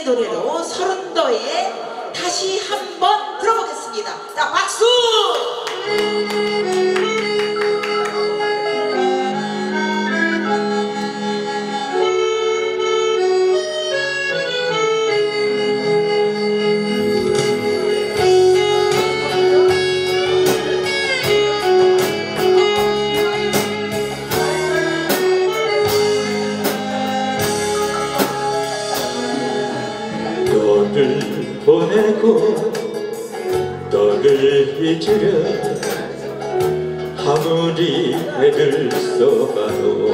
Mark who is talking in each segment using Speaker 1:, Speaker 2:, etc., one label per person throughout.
Speaker 1: 노래로 서른도에 다시 한번 들어보겠습니다. 자, 박수!
Speaker 2: 너를 보내고 너를 잊으려 아무리 애를 써봐도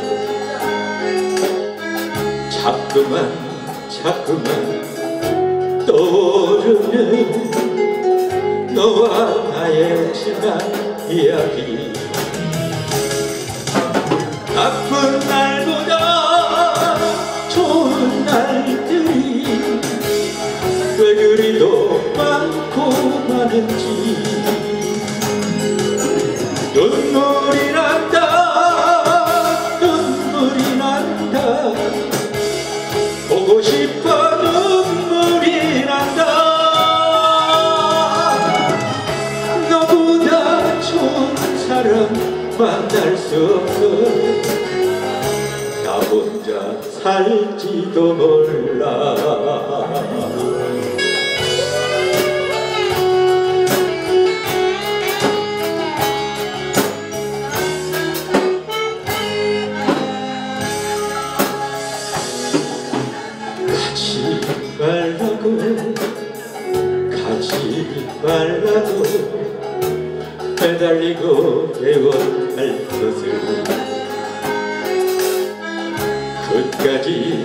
Speaker 2: 자꾸만 떠오르는 너와 나의 지난 이야기. 나쁜 날보다 좋은 날들이 왜 그리도 많고 많은지 눈물이 난다 보고 싶어 눈물이 난다. 너보다 좋은 사람 만날 수 없어 나 혼자 살지도 몰라. 가지 말라고 매달리고 애원할 것을 끝까지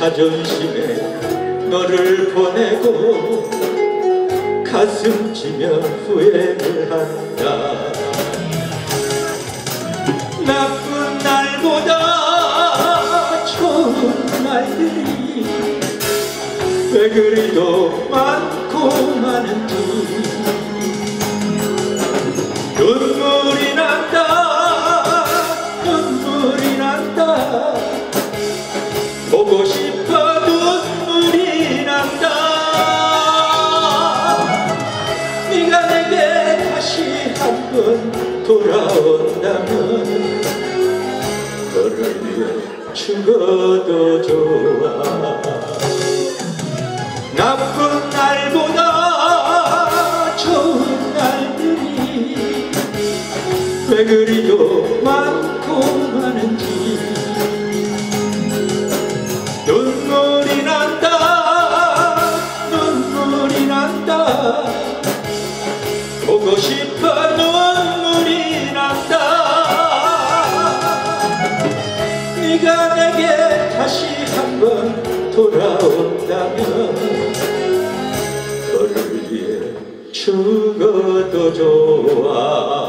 Speaker 2: 자존심에 너를 보내고 가슴 치며 후회를 한다. 나쁜 날보다 좋은 날들이 왜 그리도 많고 많은지 눈물이 난다 보고 싶어 눈물이 난다. 네가 내게 다시 한번 돌아온다면 너를 위해 죽어도 좋아. 나쁜 날보다 좋은 날들이 왜 그리도 많고 많은지 눈물이 난다 보고 싶어 눈물이 난다. 네가 내게 다시 한번 돌아온다면 너를 위해 죽어도 좋아.